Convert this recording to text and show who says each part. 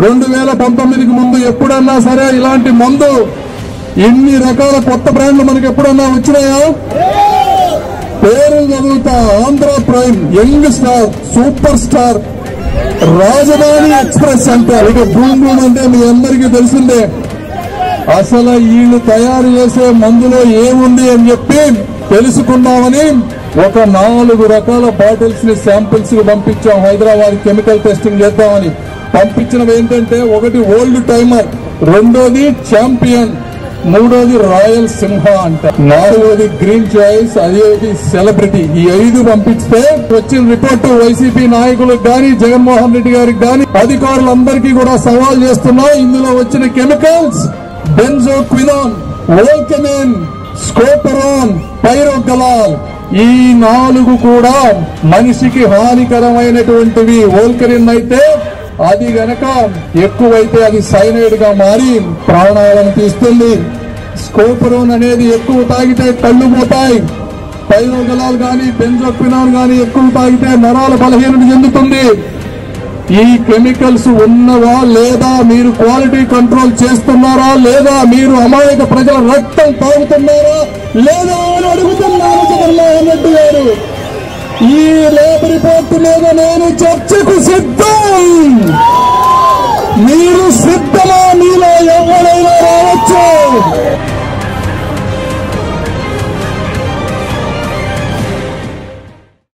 Speaker 1: 2019కి ముందు ఎప్పుడన్నా సరే ఇలాంటి మందు ఇన్ని రకాల కొత్త బ్రాండ్లు మనకి ఎప్పుడన్నా వచ్చినాయా? పేరు చదువుతా, Andhra prime, young star, super star, Rajdhani express అంటారు. ఇక బూమ్ బూమ్ అంటే మీ అందరికీ తెలిసిందే. అసలు వీళ్ళు తయారు చేసే మందులో ఏముంది అని చెప్పి తెలుసుకుందామని ఒక 4 రకాల బాటిల్స్ ని శాంపిల్స్ కి పంపించాం. హైదరాబాద్ కెమికల్ టెస్టింగ్ చేద్దామని పంపించినవి ఏంటంటే, ఒకటి ఓల్డ్ టైమర్, రెండోది ఛాంపియన్, మూడోది రాయల్ సింహ అంట, నాలుగోది గ్రీన్ చాయిస్, అదేది సెలబ్రిటీ. ఈ 5 పంపిస్తే వచ్చిన రిపోర్టు వైసీపీ నాయకులకు గాని, జగన్మోహన్ రెడ్డి గారికి గాని, అధికారులందరికీ కూడా సవాల్ చేస్తున్నా. ఇందులో వచ్చిన కెమికల్స్ బెంజోక్వినాన్, వోల్కమెన్, స్కోపరాన్, పైరోగలాల్, ఈ 4 కూడా మనిషికి హానికరమైనటువంటివి. వోల్కరిన్ అయితే అది గనక ఎక్కువైతే అది సైనైడ్ గా మారి ప్రాణాలను తీస్తుంది. స్కోపరోన్ అనేది ఎక్కువ తాగితే కళ్ళు పోతాయి. పైరోగలాల్ గాని, బెంజోక్వినాన్ గాని ఎక్కువ తాగితే నరాల బలహీనత చెందుతుంది. ఈ కెమికల్స్ ఉన్నవా లేదా, మీరు క్వాలిటీ కంట్రోల్ చేస్తున్నారా లేదా, మీరు అమాయక ప్రజల రక్తం తాగుతున్నారా లేదా అని అడుగుతున్నారు జగన్మోహన్ రెడ్డి గారు. ఈ ల్యాబ్ రిపోర్ట్ మీద నేను చర్చకు సిద్ధం.